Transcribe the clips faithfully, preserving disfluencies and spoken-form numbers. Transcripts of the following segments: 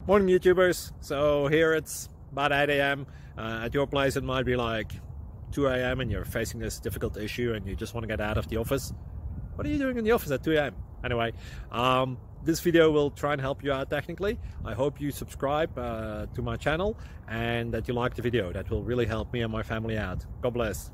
Morning YouTubers. So here it's about eight A M Uh, at your place it might be like two A M and you're facing this difficult issue and you just want to get out of the office. What are you doing in the office at two A M? Anyway, um, this video will try and help you out technically. I hope you subscribe uh, to my channel and that you like the video. That will really help me and my family out. God bless.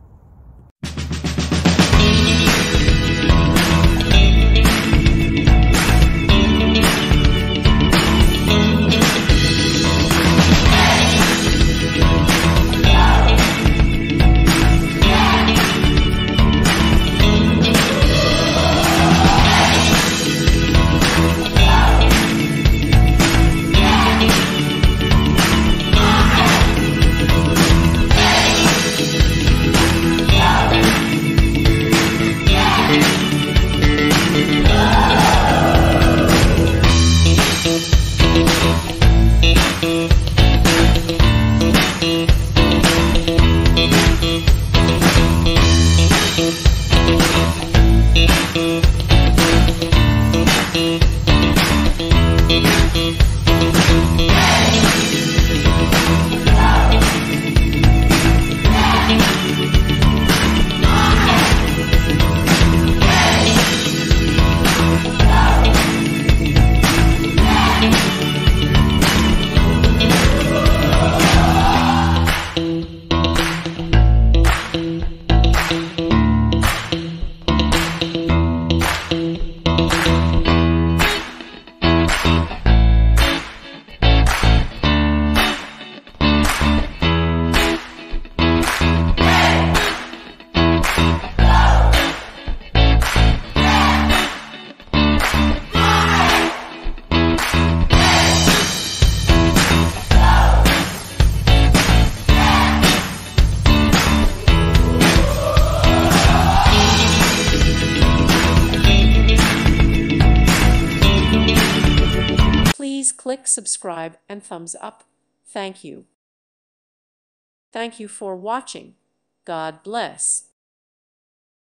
Please click subscribe and thumbs up. Thank you. Thank you for watching. God bless.